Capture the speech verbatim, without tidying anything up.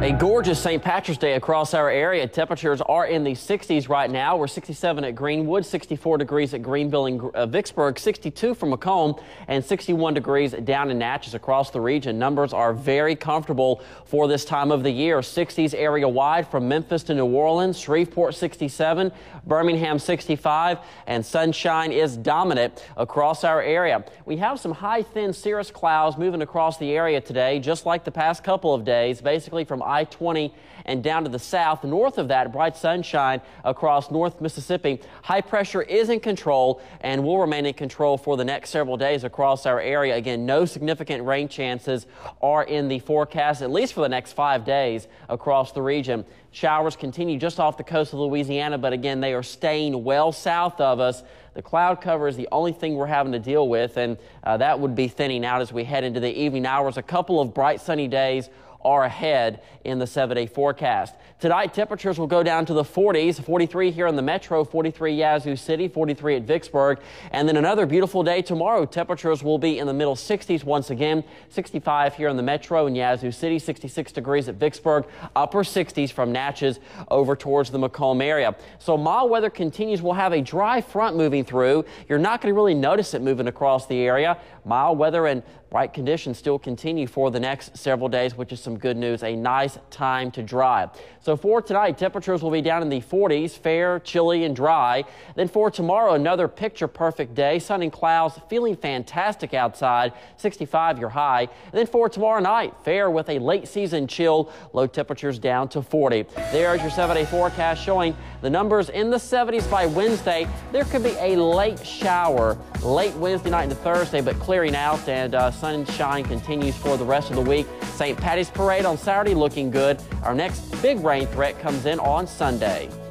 A gorgeous Saint Patrick's Day across our area. Temperatures are in the sixties right now. We're sixty-seven at Greenwood, sixty-four degrees at Greenville and uh, Vicksburg, sixty-two for Macomb, and sixty-one degrees down in Natchez across the region. Numbers are very comfortable for this time of the year. sixties area wide from Memphis to New Orleans, Shreveport sixty-seven, Birmingham sixty-five, and sunshine is dominant across our area. We have some high, thin cirrus clouds moving across the area today, just like the past couple of days, basically from I twenty and down to the south. North of that, bright sunshine across North Mississippi. High pressure is in control and will remain in control for the next several days across our area. Again, no significant rain chances are in the forecast, at least for the next five days across the region. Showers continue just off the coast of Louisiana, but again, they are staying well south of us. The cloud cover is the only thing we're having to deal with, and uh, that would be thinning out as we head into the evening hours. A couple of bright sunny days are ahead in the seven-day forecast. Tonight, temperatures will go down to the forties, forty-three here in the metro, forty-three Yazoo City, forty-three at Vicksburg, and then another beautiful day tomorrow. Temperatures will be in the middle sixties once again, sixty-five here in the metro and Yazoo City, sixty-six degrees at Vicksburg, upper sixties from Natchez over towards the Macomb area. So mild weather continues. We'll have a dry front moving through. You're not going to really notice it moving across the area. Mild weather and bright conditions still continue for the next several days, which is some good news. A nice time to dry. So for tonight, temperatures will be down in the forties, fair, chilly, and dry. Then for tomorrow, another picture-perfect day. Sun and clouds, feeling fantastic outside, sixty-five your high. And then for tomorrow night, fair with a late-season chill, low temperatures down to forty. There's your seven-day forecast showing the numbers in the seventies by Wednesday. There could be a late shower late Wednesday night into Thursday, but clearing out, and uh, sunshine continues for the rest of the week. Saint Patty's Parade on Saturday looking good. Our next big rain threat comes in on Sunday.